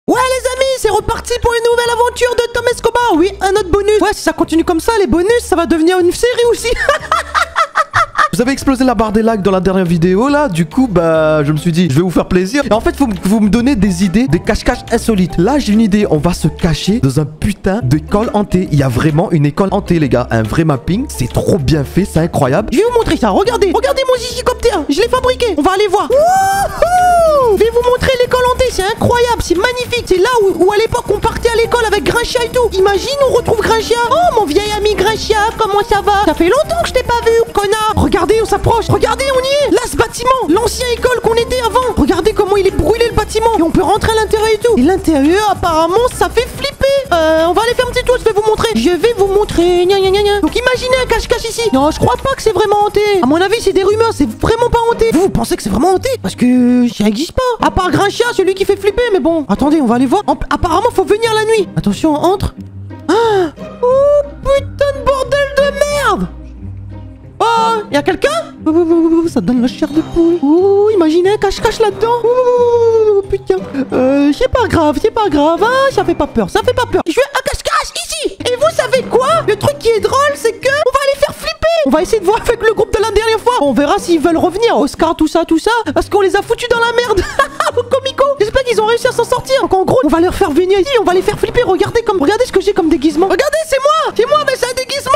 Ouais les amis, c'est reparti pour une nouvelle aventure de Tom Escobar. Oui, un autre bonus. Ouais, si ça continue comme ça, les bonus, ça va devenir une série aussi. Vous avez explosé la barre des likes dans la dernière vidéo là, du coup bah je me suis dit je vais vous faire plaisir. Et en fait vous me donnez des idées, des cache-cache insolites. Là j'ai une idée, on va se cacher dans un putain d'école hantée. Il y a vraiment une école hantée les gars, un vrai mapping. C'est trop bien fait, c'est incroyable. Je vais vous montrer ça, regardez, regardez mon zizicoptère, je l'ai fabriqué, on va aller voir. Wouhou, je vais vous montrer l'école hantée, c'est incroyable, c'est magnifique. C'est là où à l'époque on partait à l'école avec Grinchia et tout. Imagine on retrouve Grinchia. Oh mon vieil ami Grinchia, comment ça va? Ça fait longtemps que je t'ai pas vu, connard. Regardez, on s'approche. Regardez, on y est. Là, ce bâtiment, l'ancienne école qu'on était avant. Regardez comment il est brûlé le bâtiment. Et on peut rentrer à l'intérieur et tout. Et l'intérieur, apparemment, ça fait flipper. On va aller faire un petit tour. Je vais vous montrer. Je vais vous montrer. Gna, gna, gna, gna. Donc, imaginez un cache-cache ici. Non, je crois pas que c'est vraiment hanté. À mon avis, c'est des rumeurs. C'est vraiment pas hanté. Vous pensez que c'est vraiment hanté? Parce que ça existe pas. À part Grinchia, celui qui fait flipper. Mais bon, attendez, on va aller voir. Apparemment, faut venir la nuit. Attention, on entre. Ah, oh, putain de bordel de merde. Oh, y'a quelqu'un? Ça donne la chair de poule. Oh, imaginez un cache-cache là-dedans. Oh, putain. C'est pas grave, c'est pas grave. Ah, ça fait pas peur, ça fait pas peur. Je veux un cache-cache ici. Et vous savez quoi? Le truc qui est drôle, c'est que on va les faire flipper. On va essayer de voir avec le groupe de la dernière fois. On verra s'ils veulent revenir. Oscar, tout ça, parce qu'on les a foutus dans la merde. Au comico. J'espère qu'ils ont réussi à s'en sortir. Donc en gros, on va leur faire venir ici. On va les faire flipper. Regardez ce que j'ai comme déguisement. Regardez, c'est moi. C'est moi, mais c'est un déguisement.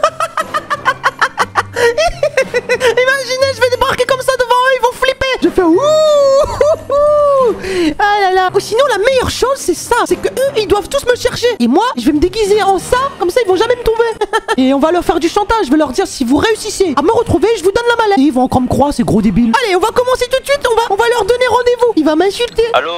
Imaginez, je vais débarquer comme ça devant eux, ils vont flipper. Je fais ouh. Ah là là. Ou sinon la meilleure chose c'est ça, c'est que eux ils doivent tous me chercher. Et moi je vais me déguiser en ça, comme ça ils vont jamais me trouver. Et on va leur faire du chantage, je vais leur dire si vous réussissez à me retrouver, je vous donne la mallette. Et ils vont encore me croire, ces gros débiles. Allez, on va commencer tout de suite, on va leur donner rendez-vous. Il va m'insulter. Allô?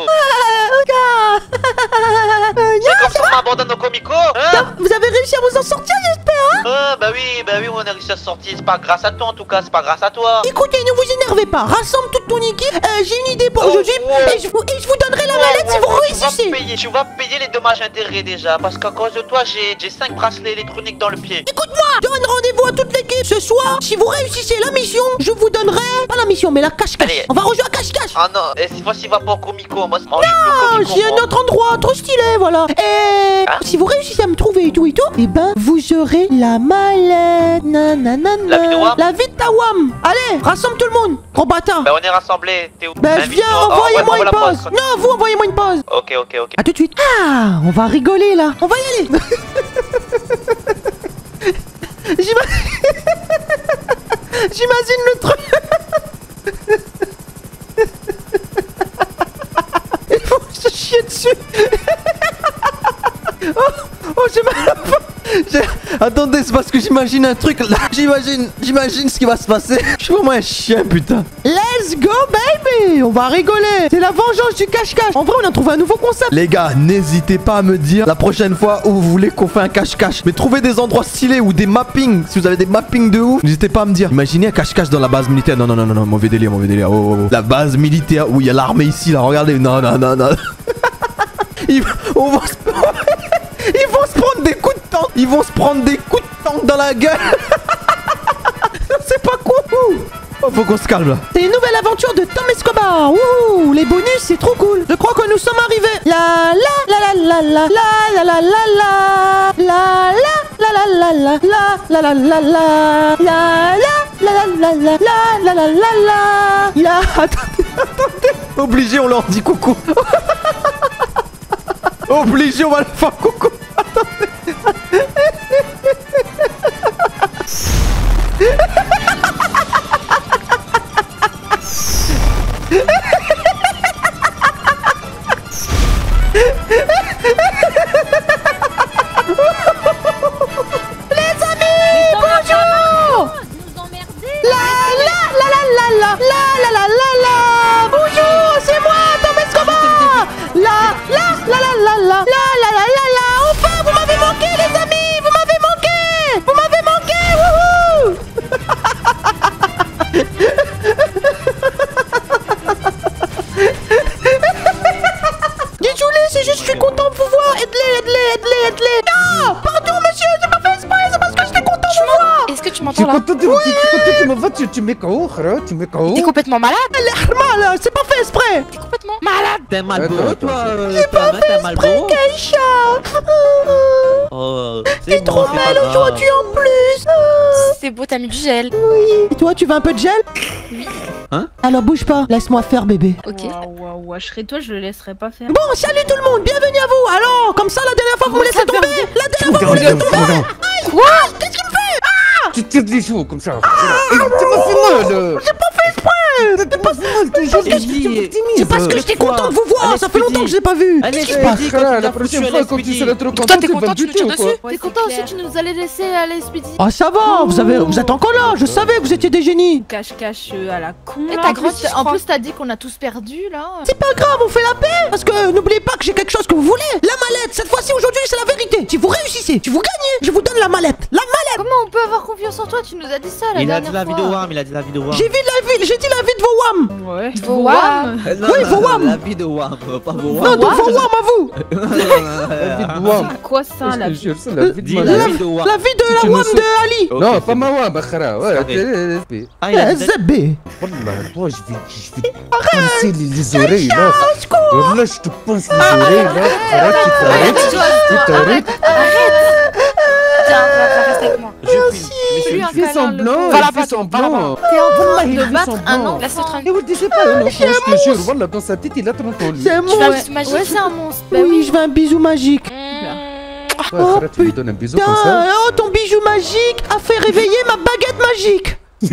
C'est comme ça qu'on m'abandonne au comico, hein? Vous avez réussi à vous en sortir, j'espère, hein? Bah oui, on a réussi à sortir. C'est pas grâce à toi en tout cas, c'est pas grâce à toi. Écoutez, ne vous énervez pas, rassemble toute ton équipe. J'ai une idée pour aujourd'hui et je vous donnerai la mallette si vous réussissez. Tu vas payer les dommages intérêts déjà, parce qu'à cause de toi, j'ai 5 bracelets électroniques dans le pied. Écoute-moi, je donne rendez-vous à toute l'équipe ce soir. Si vous réussissez la mission, je vous donnerai, pas la mission, mais la cache-cache. On va rejouer à cache-cache. Ah non, cette fois-ci, va pas au comico. Moi, non, j'ai un autre endroit trop stylé, voilà. Et si vous réussissez à me trouver et tout, et ben, vous aurez la mallette. La vie de Wam. La vie de ta Wam. Allez, rassemble tout le monde. Gros bâtard. Bah, on est rassemblés. T'es où? Bah, viens, envoyez-moi une pause. Non, vous envoyez-moi une pause. Ok. A tout de suite. Ah, on va rigoler là. On va y aller. J'imagine le truc. Il faut se chier dessus. Oh, j'ai mal à la fin. Attendez, c'est parce que j'imagine un truc là. J'imagine ce qui va se passer. Je suis vraiment un chien, putain. Let's go, baby. On va rigoler. C'est la vengeance du cache-cache. En vrai, on a trouvé un nouveau concept. Les gars, n'hésitez pas à me dire la prochaine fois où vous voulez qu'on fait un cache-cache. Mais trouvez des endroits stylés ou des mappings. Si vous avez des mappings de ouf, n'hésitez pas à me dire. Imaginez un cache-cache dans la base militaire. Non, mauvais délire. Oh. La base militaire où il y a l'armée ici, là. Regardez. Non. Ils vont se prendre des coups de tank. Ils vont se prendre des coups de tank dans la gueule. C'est pas cool. Oh, faut qu'on se calme là. C'est une nouvelle aventure de Tom Escobar. Ouh, les bonus, c'est trop cool. Je crois que nous sommes arrivés. La attendez. Obligé, on leur dit coucou. Obligé, on va le faire coucou. Bonjour, c'est moi, Tom Escobar. Enfin, vous m'avez manqué, les amis. Vous m'avez manqué. Wouhou. Désolé, c'est juste, je suis content de vous voir. Aide-les. Non, pardon, monsieur, j'ai pas fait exprès. C'est parce que j'étais content de vous voir. Est-ce que tu m'entends là? Tu me vois, tu mets KO, tu mets KO. T'es complètement malade? Mal, c'est pas fait exprès. T'es complètement malade. T'es Malboro, toi? T'es Keisha. Oh, T'es trop belle aujourd'hui en plus. C'est beau, t'as mis du gel. Et toi, tu veux un peu de gel? Oui. Hein? Alors bouge pas, laisse-moi faire bébé. Ok. Waouh, je serais toi, je le laisserais pas faire. Bon, salut tout le monde, bienvenue à vous. Alors, comme ça, la dernière fois, vous me laissez tomber. La dernière fois, vous me laissez tomber. Quoi? Qu'est-ce qu'il me fait? Tu tires les joues comme ça. Tu m'as fait mal. J'ai pas fait exprès. T'as pas fait mal, toujours que tu C'est parce que j'étais content de vous voir. Ça fait longtemps que je l'ai pas vu. Allez, Qu'est-ce qui se passe? La prochaine fois, quand tu seras trop Toi, content, t'es tu vas content, me tu nous buter tires ou quoi? dessus? T'es content aussi, tu nous allais laisser aller Speedy. Ah ça va, vous êtes encore là. Je savais que vous étiez des génies. Cache-cache à la con. Et là. t'as En plus, grandi, je en crois. plus, t'as dit qu'on a tous perdu là. C'est pas grave, on fait la paix. Parce que n'oubliez pas que j'ai quelque chose que vous voulez. La mallette. Cette fois-ci, aujourd'hui, c'est la vérité. Si vous réussissez, si vous gagnez, je vous donne la mallette. La mallette. Comment on peut avoir confiance en toi? Tu nous as dit ça la Il a dernière dit la fois. vie de Wam, il a dit la vie de Wam. J'ai dit la vie de vos wam. Ouais. Vos wam. Non, Oui, vos Wam. La vie de Wam, pas vos Non, Wam. de vos wam à vous. La vie de Wam. C'est quoi ça Je la te jure, c'est la vie Dis de la ma vie de Wam. La vie de Si la tu me wam sais- de Ali. Ok, Non, c'est pas bon. ma Wam, Bakhara. Ouais, Ah, il a dit ZB. Wallah, toi, je vais pincer les oreilles là. Wallah, je te pince les oreilles là. Arrête, tu t'arrêtes. Tiens, va rester avec moi. Je prie, Lui, monsieur. un Il fait câlin, le semblant, pauvre. Va il là-bas, fait va là-bas. semblant. T'es en train il de fait battre un semblant. Laisse-le enfant. tranquille. Et vous disiez pas un enfant, je te jure, voilà, dans sa tête, il a 30 ans, lui. C'est un Tu veux un monstre. bisou magique? Ouais, c'est un monstre. Bah Oui, je veux un bisou magique. Ouais, Khara, tu lui donnes un bisou comme ça. Putain, oh, ton bijou magique a fait réveiller ma baguette magique.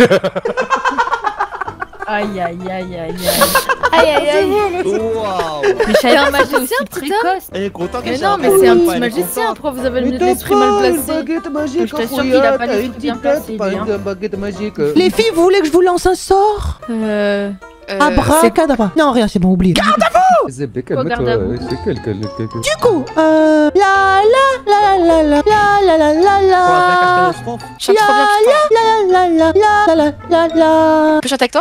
Aïe, aïe, aïe, aïe, aïe. Aïe aïe aïe. Waouh. Mais je savais pas que c'était aussi précoce. Elle est contente Mais que non, ça mais va. c'est un Elle est petit magicien. contente. Pourquoi vous avez Mais l'esprit mal placé? baguette magique, Je t'assure qu'il a pas l'esprit bien placé, lui, pas hein. une baguette magique. Les filles, vous voulez que je vous lance un sort? Abracadabra. Non, rien, c'est bon, oubliez. Zébé, Regarde à calme-toi, vous. c'est quelqu'un. Du coup, la la la la la la la la la Pour la la. catastrophe. Je chante trop bien, putain. La la la la la la. Je peux chanter avec toi?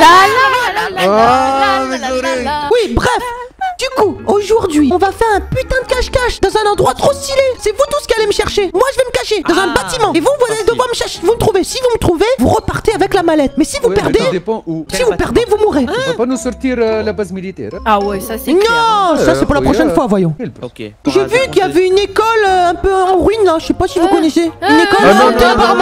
Ah, mes oreilles. Oui, bref. Du coup, aujourd'hui, on va faire un putain de cache-cache dans un endroit trop stylé. C'est vous tous qui allez me chercher. Moi, je vais me cacher dans un bâtiment. Et vous, vous allez devoir me chercher. Vous me trouvez. Si vous me trouvez, vous repartez avec la mallette. Mais si vous Ouais, mais ça perdez, dépend où. si vous perdez, vous mourrez. Tu vas pas nous sortir la base militaire. Hein? Ah ouais, ça c'est clair. Non, ça c'est pour la prochaine fois, voyons. Quel- Ok. J'ai vu qu'il y avait une école un peu en ruine là. Je sais pas si vous connaissez. Une école Ah, non, hantée, non, apparemment.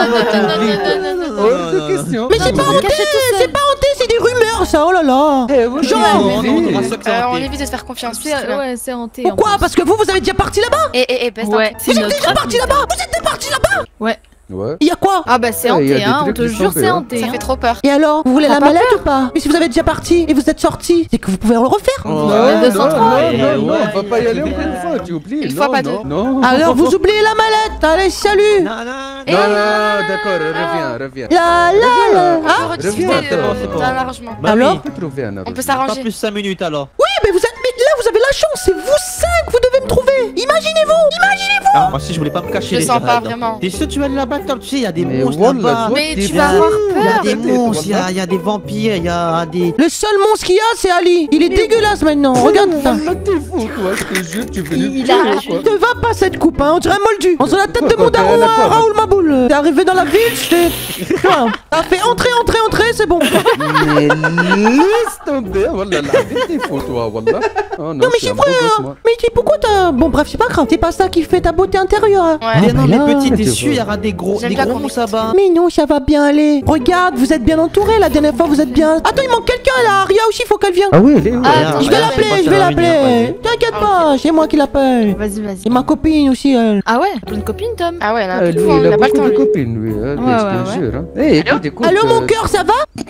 Hors de question. Mais c'est pas hanté, c'est pas hanté, c'est des rumeurs ça. Oh là là. Genre, Non, non, on aura ça que ça On hanté. évite de se faire confiance. C'est ouais, c'est hanté. pourquoi? Parce que vous avez déjà parti là-bas. Et baisse Ouais, d'un c'est Vous êtes notre déjà parti là-bas. Vous êtes déjà parti là-bas. Ouais. Ouais. Il y a quoi? Ah bah c'est Ouais, il y a hanté, des hein. On trucs te qui jure, sont c'est faits, hein. hanté. Ça hein. fait trop peur. Et alors, vous voulez T'as la pas mallette ou pas? Mais si vous avez déjà parti et vous êtes sorti, c'est que vous pouvez le refaire. Non, Ouais, 203. non, Ouais, on va pas y ouais. aller encore une fois, tu oublies. Une fois, Non, pas non, deux. Non. Alors vous oubliez la mallette. Allez, salut. Non, non, Et- Non, non, d'accord, reviens. La la la. On Ah. peut rediscuter Reviens, c'est bon, c'est bon. d'un arrangement. Bah Alors oui. On peut trouver un On peut arrangement. Pas s'arranger. plus 5 minutes alors. Oui, mais là vous avez la chance. C'est vous 5, vous devez me trouver. Imaginez-vous. Ah, moi aussi je voulais pas me cacher. Je le les sens gars, pas là. vraiment. T'es sûr que tu vas aller là-bas, Tom? Tu sais, il y a des Mais monstres wallah, là-bas. toi, Mais t'es tu vas fou. avoir Il y a peur. des monstres, il y Wallah. a- il y a des vampires, il y a des. Le seul monstre qu'il y a, c'est Ali. Il est dégueulasse maintenant. Regarde ça. Wallah, t'es fou, toi, je te jure, tu veux nous Il tuer, a- quoi. Ne va pas cette coupe, hein. On dirait un moldu. On dirait la tête de mon Quoi, daron t'as à quoi, Raoul Maboul. T'es arrivé dans la ville, voilà. T'as fait entrer, c'est bon. Mais laisse tomber, wallah, la vie, t'es fou, toi, wallah. Oh non, Non, mais je suis c'est un vrai, beau gosse, hein. moi. Mais pourquoi t'as. Bon, bref, c'est pas grave. C'est pas ça qui fait ta beauté intérieure. Hein. Ouais. Ah, Mais non, bah mais là. petit, t'es tu sûr, il y vois. aura des gros J'aime bien monstres qu'on là-bas. Mais non, ça va bien aller. Regarde, vous êtes bien entouré. La dernière fois, vous êtes bien. Attends, il manque quelqu'un là. Aria aussi, faut qu'elle vienne. Ah oui, elle est où Ah, elle attends, Je vais l'appeler. T'inquiète pas, c'est moi qui l'appelle. Vas-y, vas-y. Et ma copine aussi, elle. Ah ouais, t'as une copine, Tom? Ah ouais, elle a un Ah, peu lui, de fou, hein, il il a a pas le beaucoup temps de lui. copines, lui, hein, Ouais, je ouais, te jure. hein. Eh, écoute, écoute. Allô, mon cœur, ça va?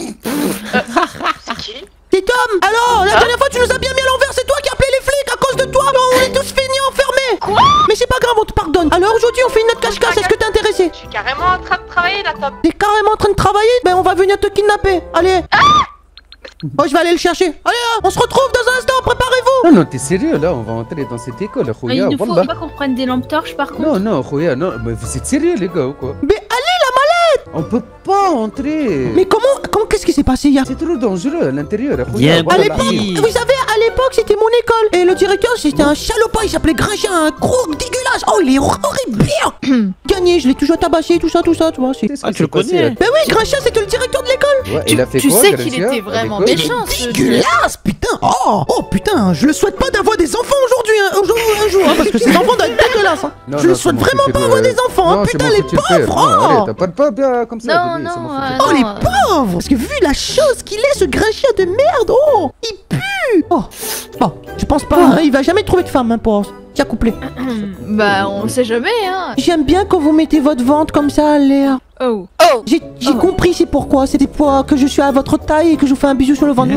C'est qui? C'est Tom. Alors, la dernière fois, tu nous as bien mis à l'envers. C'est toi qui as appelé les flics à cause de toi. Non, on est tous finis enfermés. Quoi? Mais c'est pas grave, on te pardonne. Alors aujourd'hui, on fait une autre cache-cache. Est-ce que t'es intéressé? Je suis carrément en train de travailler là, Tom. T'es carrément en train de travailler? Ben, on va venir te kidnapper. Allez. Oh, je vais aller le chercher. Allez, hein, on se retrouve dans un instant. Préparez-vous. Non, non, t'es sérieux, là, on va entrer dans cette école, Il Khouya, ne faut wallah. pas qu'on prenne des lampes torches par contre. Non, non, Khouya, non, mais vous êtes sérieux, les gars, ou quoi? Mais allez, On peut pas entrer. mais comment qu'est-ce qui s'est passé hier? C'est trop dangereux à l'intérieur, Khouya, Viens, wallah, Allez, la Bobby. vie. vous savez, allez l'époque, c'était mon école. Et le directeur, c'était un salopard, il s'appelait Grinchien, un gros dégueulasse. Oh, il est horrible. Gagné, je l'ai toujours tabassé, tout ça, tu vois. Ah, tu le connais? Ben oui, Grinchien, c'était le directeur de l'école. Ouais, il a fait Tu quoi, sais qu'il Grinchia, était à vraiment l'école? méchant, ce Dégueulasse, putain. Oh putain, je le souhaite pas d'avoir des enfants aujourd'hui, un jour, hein, parce que ces enfants doivent être dégueulasses. Hein. Non, Je non, le c'est souhaite mon vraiment fils, pas il avoir veut- des enfants, hein, Non, c'est putain, mon les fils, il le fait. pauvres. Non, allez, Oh. t'as pas bien comme ça, Non, Denis, c'est mon non, fils. Oh les pauvres. Parce que vu la chose qu'il est, ce Grinchien de merde, oh, il pue. Oh, bon, je pense pas, hein, il va jamais trouver de femme, hein, pour tiens couplet. Bah, on sait jamais, hein. J'aime bien quand vous mettez votre ventre comme ça à l'air. Oh. J'ai compris c'est pourquoi. C'était pour que je suis à votre taille et que je vous fais un bisou sur le ventre.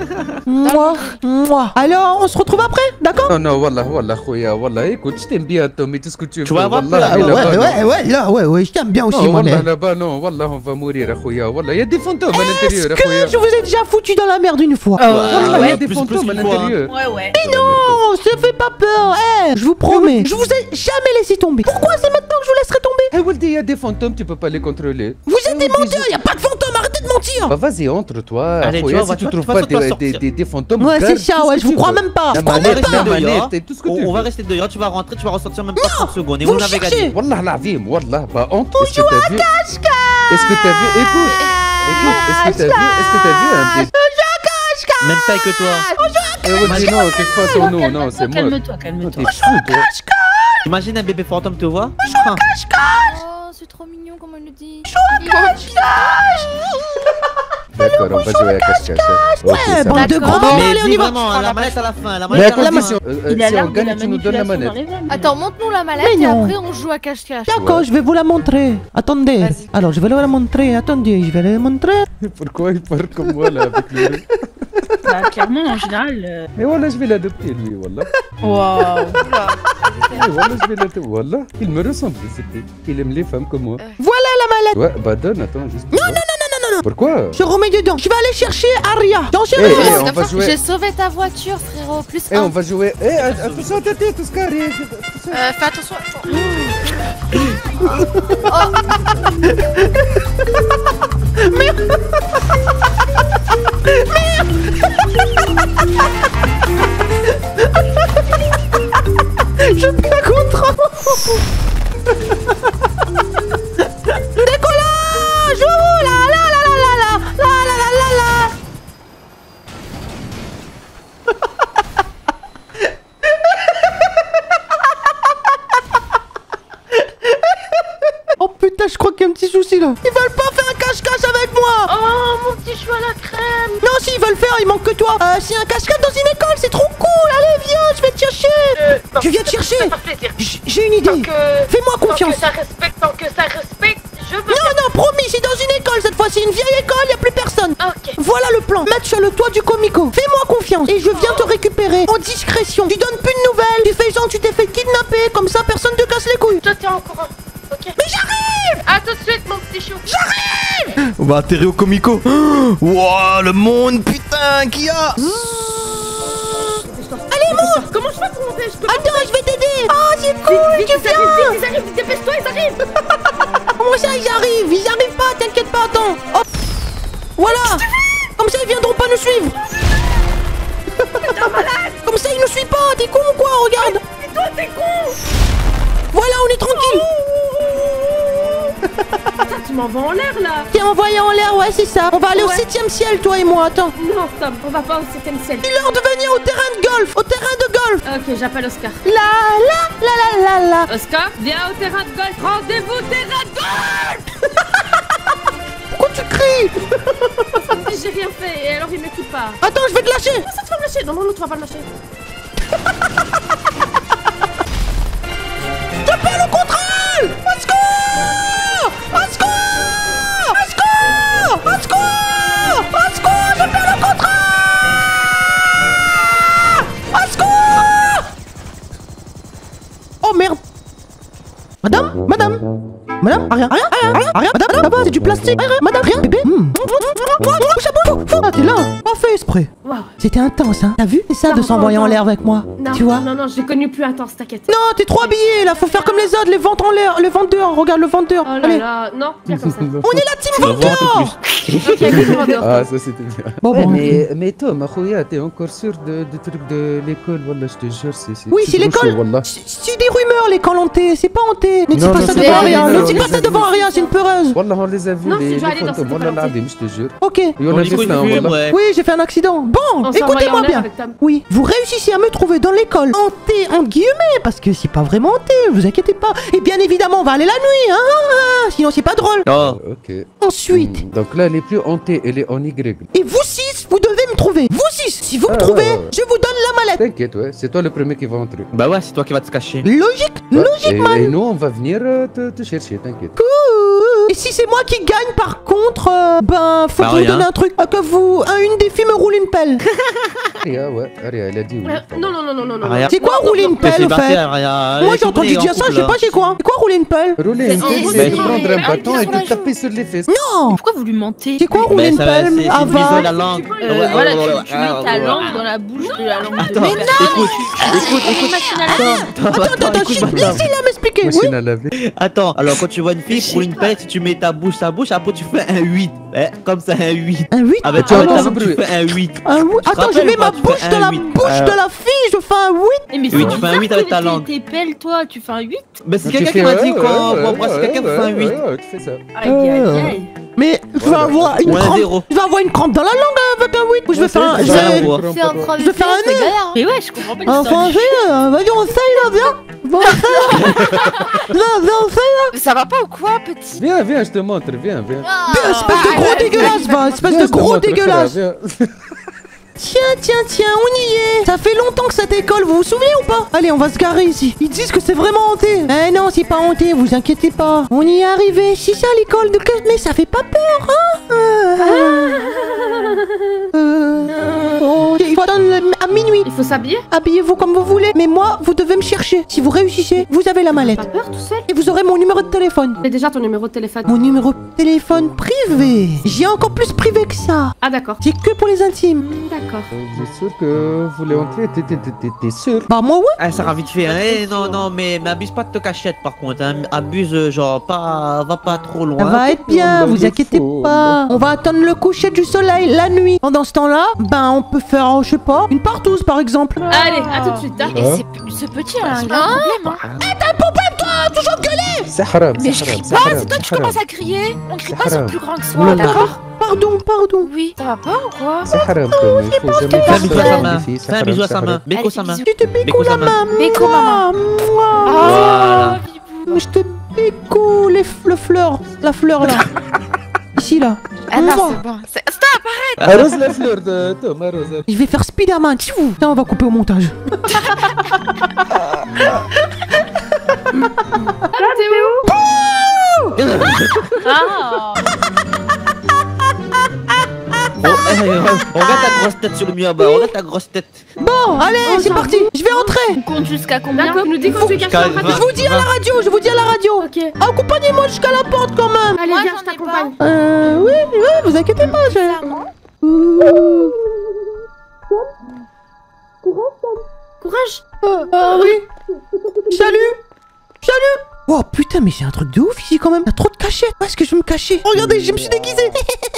Moi. Alors, on se retrouve après, d'accord? Non, wallah, khoya, wallah, écoute, je t'aime bien, Tommy, tout ce que tu veux. Tu vas avoir wallah, peur. mais là-bas, non. Ouais, je t'aime bien aussi, Non, mon wallah, nez. là-bas, non, wallah, on va mourir, khoya, wallah, il y a des fantômes à l'intérieur, Est-ce khoya. que je vous ai déjà foutu dans la merde une fois? Wallah, il y a des plus fantômes à qu'une fois, hein. l'intérieur. Ouais, ouais. Non, ça fait pas peur, je vous promets. Je vous ai jamais laissé tomber. Pourquoi c'est maintenant que je vous laisserai tomber? Eh, Waldi, il y a des fantômes, tu peux pas les contrôler. Vous êtes des menteurs, y a pas de fantômes, arrêtez de mentir. Bah, vas-y, entre-toi. Allez, khoya, tu vois, si tu tu trouves vas pas sortir. des fantômes, Ouais, c'est garde ça, tout ce ouais, que je vous tu crois veux. même pas. La Je crois même manette, pas. la dehors. manette, et tout ce que tu On va veux. rester dehors, tu vas rentrer, tu vas ressortir même pas 30 secondes et Vous on me avait cherchez. gagné. Wallah, l'azim, wallah, bah, honte. Est-ce que t'as vu? Est-ce que t'as vu? Écoute, est-ce que t'as vu un des... Même taille que toi. Eh, Waldi, non, c'est pas son nom, non, c'est moi. Calme-toi, Non, calme-toi. t'es fou, toi. Imagine un bébé fantôme te voit. Oh, c'est trop mignon, comme on le dit. D'accord, on va jouer à cache-cache. Ouais, bande de gros D'accord. bons, Mais allez, on y dis va. vraiment, la manette à la fin. La Mais manette à à la condition, fin. Il a si l'air on de gagne, la tu nous donnes la manipulation manette. dans les veines. Attends, montre-nous la mallette Mais et non. après on joue à cache-cache. D'accord, je vais vous la montrer. Attendez. Vas-y. Alors, je vais vous la montrer. Attendez, je vais la montrer. Pourquoi il parle comme moi là avec lui? Bah, clairement, en général. Mais voilà, je vais l'adopter lui, wallah. Waouh. Eh, wallah, je vais l'adopter. Wallah, il me ressemble, c'était. Il aime les femmes comme moi. Voilà la mallette. Ouais, bah donne, attends, juste. Non. Pourquoi? Je remets dedans. Je vais aller chercher Aria. J'en Eh, cherche. eh, on va jouer. J'ai sauvé ta voiture, frérot. Plus Eh, on un. va jouer. Eh, attention, tête, tout ce carré. Fais attention. Je peux contre. Décollage. Oh là là là là là là là là là là là. Oh putain, je crois qu'il y a un petit souci là. Ils veulent pas faire un cache-cache avec moi. Oh, mon petit chou à la crème. Non, s'ils veulent faire, il manque que toi. C'est un cache-cache dans une école, c'est trop cool. Allez, viens, je vais te chercher. Je viens te chercher. J'ai une idée. Fais-moi confiance. Tant que ça respecte, je veux. Non, non, promis, c'est dans une école cette fois-ci. Une vieille école, y a plus personne. Ok. Voilà le plan. Mettre sur le toit du comico. Fais-moi confiance. Et je viens te récupérer en discrétion. Tu donnes plus de nouvelles. Tu fais genre, tu t'es fait kidnapper. Comme ça, personne te casse les couilles. Je tiens au courant. Ok. Mais j'arrive. À tout de suite, mon petit chou. On va atterrir au comico. Wow, le monde, putain, qu'il y a. Allez, monte. Comment je fais pour monter? Je peux Attends, je vais t'aider. Oh, c'est cool, tu viens. Ils arrivent, dépêche-toi, ils arrivent. Comment ça, ils arrivent? Ils arrivent pas, t'inquiète pas, attends. Hop. Voilà. Comme ça, ils viendront pas nous suivre. Comme ça, ils nous suivent pas. T'es con ou quoi? Regarde. Et toi, t'es con. Voilà, on est tranquille. Putain, tu m'envoies en l'air là. T'es envoyé en l'air, ouais, c'est ça. On va aller au Ouais. 7ème ciel, toi et moi. Attends. Non, stop, on va pas au 7ème ciel. Dis-leur de venir au terrain de golf. Au terrain de golf. Ok, j'appelle Oscar. La la la la la la. Oscar, viens au terrain de golf. Rendez-vous terrain de golf. Pourquoi tu cries? J'ai rien fait et alors il m'écoute pas. Attends, je vais te lâcher. Ça tu vas me lâcher. Non, non, l'autre va pas le lâcher. Je perds le contrôle. Au secours. Au secours. Au secours. Au secours. Au secours. Je perds le contrôle. Au secours. Oh merde. Madame, rien, madame, là-bas, c'est du plastique, madame, rien, bébé, bouge à bouge, ah, t'es là, pas fait exprès, Waouh. C'était intense, hein. T'as vu? C'est ça de Non, s'envoyer en non. l'air avec moi. Non, Tu vois? non, j'ai connu plus intense, t'inquiète. Non, t'es trop habillé là, faut faire comme les autres, les ventes en l'air, les ventes dehors, regarde le vente dehors. Oh là Allez, là, non, bien comme ça. on est la team On va vente voir un peu dehors. plus. Ok, d'accord, d'accord. Ah, ça c'était bien. Bon, bon. Mais Tom, Akhoya, t'es encore sûr du truc de l'école? Wallah, je te jure, c'est. Oui, c'est trop l'école. chaud, wallah. C'est des rumeurs, les camps hantés, c'est pas hanté. Ne dis Non, pas non, ça c'est devant pas rien, vrai, ne non, dis on pas les ça a devant vus. rien, c'est une peureuse. Wallah, on les a vus, Non, si, je les vais aller dans fantômes. cette Wallah, partie. l'azim, je te jure. Ok. Et on On a est juste connu, un, wallah. ouais. Oui, j'ai fait un accident. Bon, On s'envoie écoutez-moi en l'air bien. avec Tom. Oui, vous réussissez à me trouver dans l'école hantée, entre guillemets, parce que c'est pas vraiment hanté, vous inquiétez pas. Et bien évidemment, on va aller la nuit, hein, sinon c'est pas drôle. Oh. Ok. Ensuite, Donc là, elle est plus hantée, elle est en Y. et vous six, vous devez me trouver. Vous six, si vous me Ah, trouvez, ouais, ouais. je vous donne la mallette. T'inquiète, ouais, c'est toi le premier qui va entrer. Bah ouais, c'est toi qui vas te cacher. Logique, Ouais, logique, et nous, on va venir te chercher, t'inquiète. Et si c'est moi qui gagne par contre, ben faut Bah, que vous rien. donne un truc, que vous, une des filles me roule une pelle. Aria, ouais, Aria, elle a dit oui. Non, non, non, non, non, non. Rien. C'est quoi rouler une T'es pelle au fait? célibataire, rien. Moi j'ai entendu dire ça, je sais pas c'est quoi. C'est quoi rouler une pelle? Rouler une C'est- pelle, c'est- c'est de c'est- prendre un c'est- bâton et sur la te taper sur les fesses. Non. Pourquoi vous lui mentez? C'est quoi rouler Mais une ça, pelle? c'est Ah une va. vision de la langue. Voilà, ouais, tu mets ta langue dans la bouche de la langue de Attends, l'autre. écoute. Attends, laissez-la m'expliquer. Oui. Machine à laver. Attends, alors quand tu vois une fille rouler une pelle, si tu mets ta bouche, après tu fais un 8. Comme ça, un 8. Un 8. Avec tu ta vas voir langue, ce tu bruit. fais un 8. Attends, je rappelles mets ou ma pas, tu bouche fais dans un la 8. bouche de la fille, je fais un 8. Mais Oui, tu fais un 8 avec ta langue. T'es pelle, toi, tu fais un 8. Mais c'est Tu quelqu'un fais qui m'a un, dit ouais, quand ouais, on embrasse ouais, quelqu'un qui fait un 8. ouais, tu fais ça. Aïe, aïe, aïe. Mais je vais avoir une Ou un crampe. zéro. Je vais avoir une crampe dans la langue avec un 8. Ou je vais faire un. c'est je ça, vais- ouais. C'est entre Je vais faire un c'est nœud. galère. Mais ouais, je comprends pas Un l'histoire. français, vas-y, on essaye là, viens. Bon, on essaye. Viens, on essaye. Ça va pas ou quoi, petit? Viens, viens, je te montre, viens, viens. Espèce de gros dégueulasse, va. Espèce Viens, de je te gros montre, dégueulasse. viens. Tiens, on y est. Ça fait longtemps que cette école, vous vous souvenez ou pas? Allez, on va se garer ici. Ils disent que c'est vraiment hanté. Eh non, c'est pas hanté, vous inquiétez pas. On y est arrivé. C'est ça l'école de classe, mais ça fait pas peur, hein? Ok, il faut attendre à minuit. Il faut s'habiller? Habillez-vous comme vous voulez, mais moi, vous devez me chercher. Si vous réussissez, vous avez la mallette. Pas peur tout seul? Et vous aurez mon numéro de téléphone. J'ai déjà ton numéro de téléphone. Mon numéro de téléphone privé. J'ai encore plus privé que ça. Ah d'accord. C'est que pour les intimes. D'accord. Vous êtes sûr que vous voulez entrer? T'es sûr? Bah moi ouais. Ah, ça va vite fait. Hein. Non, mais abuse pas de te cachette par contre. Hein. Abuse, genre, va pas trop loin. Ça va être bien, vous inquiétez pas. On va attendre le coucher du soleil la nuit. Pendant ce temps-là, ben on peut faire, je sais pas, une partouze par exemple. Allez, à tout de suite. hein. Et ce petit, là, il a un problème. hein. C'est haram, Mais c'est je haram, crie c'est pas, haram, c'est toi qui c'est haram. commences à crier. On crie pas C'est sur haram. plus grand que Non, soi, non. d'accord? Pardon. Oui, ça va pas ou quoi? C'est haram, Tom, il faut jamais Fais un faire bisou à ça sa aux main. filles, c'est Fais un haram, bisou à c'est sa main. haram. Béco Allez, sa main. bisous. Je te pico Béco la sa main. main. Béco, maman. Voilà. Je te pico le fleur. La fleur là. Ici là. Ah non, Mouah. c'est bon. Stop! Arrose la fleur de Tom, arrose. Je vais faire Spider-Man. Tchou. Ça, on va couper au montage. T'es où? Ah! On regarde ta grosse tête sur le mur, bah. Regarde ta grosse tête. Bon, allez, c'est parti. Je vais rentrer. On compte jusqu'à combien? D'accord, nous dis quand tu es caché en Jusqu'à Je vous dis à la radio. Ok. Accompagnez-moi jusqu'à la porte quand même. Allez, Moi, viens, j'en je ai t'accompagne. Oui, vous inquiétez pas. Courage. Oui. Salut. Oh putain, mais c'est un truc de ouf ici quand même. Y'a trop de cachettes. Où est-ce que je vais me cacher? Regardez, je me suis déguisé.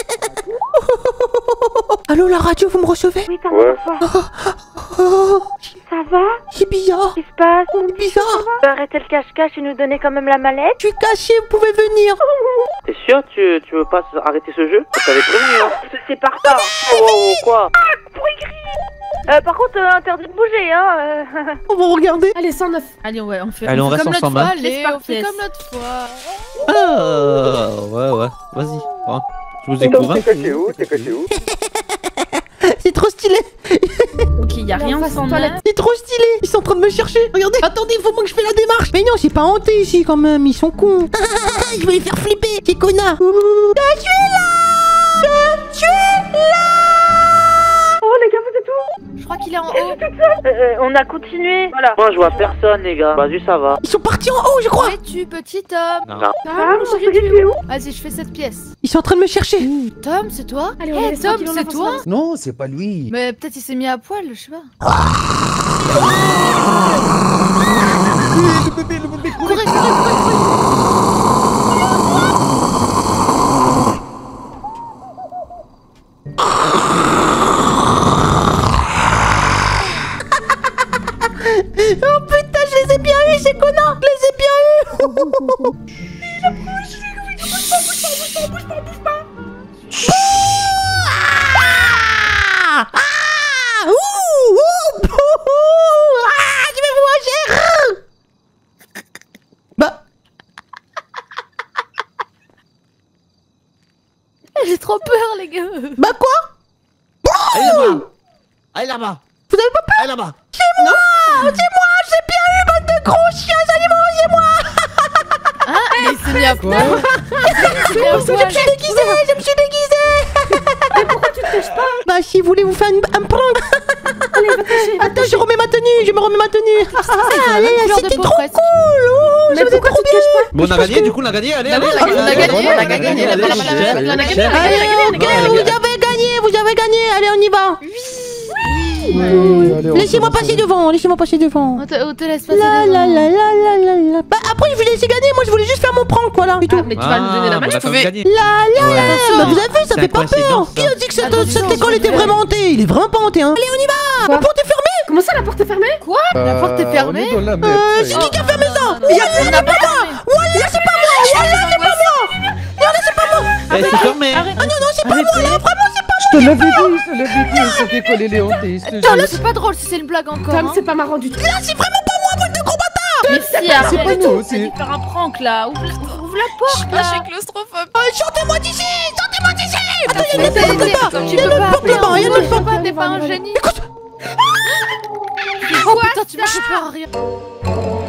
Allô, la radio, vous me recevez? Oui, t'as Ouais. Oh, Ça va? c'est bizarre. Qu'est-ce qui se passe? C'est bizarre. Arrêtez le cache-cache et nous donner quand même la mallette. Je suis caché, vous pouvez venir. T'es sûr tu veux pas arrêter ce jeu? Je t'avais prévenu, hein. C'est par ça. Oh, quoi? Par contre, interdit de bouger, hein. On va regarder. Allez, 109. Allez, ouais, on fait Allez, on fait reste comme l'autre ensemble, fois, hein. allez, C'est on fait parti. comme l'autre fois. Ouais, vas-y. Bon, je vous découvre. Hein. caché où? T'es caché où? C'est trop stylé. Ok, y a rien face sans aux toilettes. C'est trop stylé. Ils sont en train de me chercher. Regardez. Attendez, il faut moi que je fais la démarche. Mais non, c'est pas hanté ici quand même. Ils sont cons. Je vais les faire flipper. Ces connards. Je suis là. Oh, les gars, vous êtes où? Je crois qu'il qu'il est en haut. On a continué. Voilà. Moi je vois personne les gars. Vas-y ça va. Ils sont partis en haut, je crois. Où es-tu, petit Tom? Non. Ah, mon chéri, tu es où? Vas-y, je fais cette pièce. Ils sont en train de me chercher. Tom, c'est toi? Allez, on Hey, laisse Tom, tranquille, on c'est avance, toi? on avance. Non, c'est pas lui. Mais peut-être il s'est mis à poil, je sais pas. Le bébé, Courez, courez. Oh putain, je les ai bien eu ces connards. Je les ai bien eu. Ah, ah, ouh, ouh, ouh, ah, je vais vous manger. Bah, J'ai trop peur, les gars. bah quoi? Allez là-bas. Allez là-bas. Vous avez pas peur? Allez là-bas. C'est moi, j'ai bien eu, bande de gros chiens animaux, c'est moi. Hein? Mais il s'est mis à poil. Je me suis déguisé, je me suis déguisé. Mais pourquoi tu te caches pas? Bah si vous voulez vous faire un prank. Allez, va te cacher. Attends, je remets ma tenue, je me remets ma tenue. Allez, couleur de c'était peau, trop presque. cool. Oh, Mais je vous ai pourquoi trop tu te bien. caches pas? Bon, on a gagné, du coup, on a gagné. Allez, allez, On a gagné, on a gagné, on a gagné. on a gagné, Allez, on a gagné. Allez, vous avez gagné, vous avez gagné. Allez, on y va. Laissez-moi passer devant, laissez-moi passer devant. On te laisse passer La la devant. la la la la la. Bah après je vous laissez gagner, moi je voulais juste faire mon prank, voilà. Et tout. Ah, mais tu vas nous donner la main, je pouvais. La la. Bah vous avez vu, ça C'est fait pas peur. coïncidence, Qui a dit que cette Attention, école était vraiment hantée? Il est vraiment pas hanté, hein. Allez, on y va. Quoi? La porte est fermée. Comment ça, la porte est fermée? Quoi? La porte est fermée? On est dans la merde. C'est qui a fermé ça? On n'a pas fermé. Wallah, c'est pas moi. Wallah, c'est pas moi. Wallah, c'est pas moi. Eh, c'est fermé. Ah non, non, c'est pas moi, là. Vraiment, c'est pas Je te l'avais dit, cette école elle est hantée, je te Non, là, jure. c'est pas drôle si c'est une blague encore. Tom, hein. c'est pas marrant du tout. moi. Là, c'est vraiment pas moi, bande de gros bâtards. Mais si, arrête. C'est pas nous aussi. J'ai dû faire un prank là. Ouvre la porte là. Je suis claustrophobe. Sortez-moi d'ici. Sortez-moi d'ici. Attends, il y a Mais une autre porte là-bas. tu Il y a peux une autre porte là-bas. Il y a une autre porte. pas, t'es pas un génie. Écoute. Oh putain, tu m'as fait peur à rien.